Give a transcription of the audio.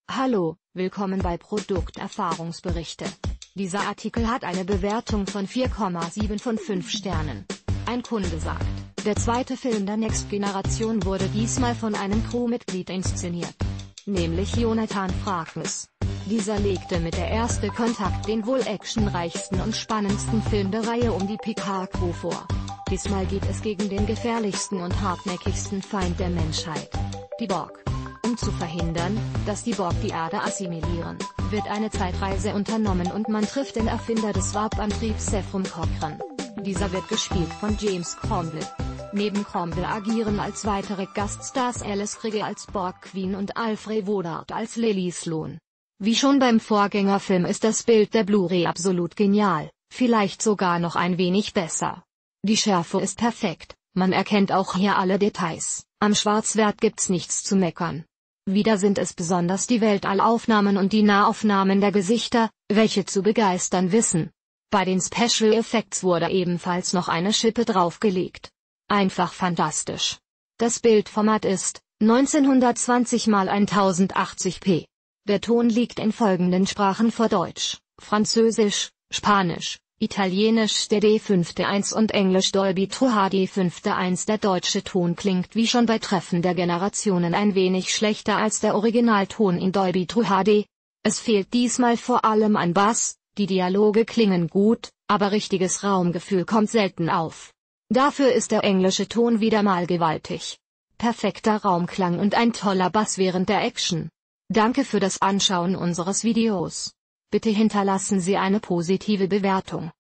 Hallo, willkommen bei Produkterfahrungsberichte. Dieser Artikel hat eine Bewertung von 4,7 von 5 Sternen. Ein Kunde sagt, der zweite Film der Next Generation wurde diesmal von einem Crewmitglied inszeniert. Nämlich Jonathan Frakes. Dieser legte mit Der erste Kontakt den wohl actionreichsten und spannendsten Film der Reihe um die Picard-Crew vor. Diesmal geht es gegen den gefährlichsten und hartnäckigsten Feind der Menschheit, die Borg. Um zu verhindern, dass die Borg die Erde assimilieren, wird eine Zeitreise unternommen und man trifft den Erfinder des Warp-Antriebs Zefram Cochrane. Dieser wird gespielt von James Cromwell. Neben Cromwell agieren als weitere Gaststars Alice Krige als Borg Queen und Alfred Woodard als Lily Sloan. Wie schon beim Vorgängerfilm ist das Bild der Blu-ray absolut genial, vielleicht sogar noch ein wenig besser. Die Schärfe ist perfekt, man erkennt auch hier alle Details, am Schwarzwert gibt's nichts zu meckern. Wieder sind es besonders die Weltallaufnahmen und die Nahaufnahmen der Gesichter, welche zu begeistern wissen. Bei den Special Effects wurde ebenfalls noch eine Schippe draufgelegt. Einfach fantastisch. Das Bildformat ist 1920 x 1080p. Der Ton liegt in folgenden Sprachen vor: Deutsch, Französisch, Spanisch, Italienisch D5.1 und Englisch Dolby True HD 5.1. Der deutsche Ton klingt wie schon bei Treffen der Generationen ein wenig schlechter als der Originalton in Dolby True HD. Es fehlt diesmal vor allem an Bass, die Dialoge klingen gut, aber richtiges Raumgefühl kommt selten auf. Dafür ist der englische Ton wieder mal gewaltig. Perfekter Raumklang und ein toller Bass während der Action. Danke für das Anschauen unseres Videos. Bitte hinterlassen Sie eine positive Bewertung.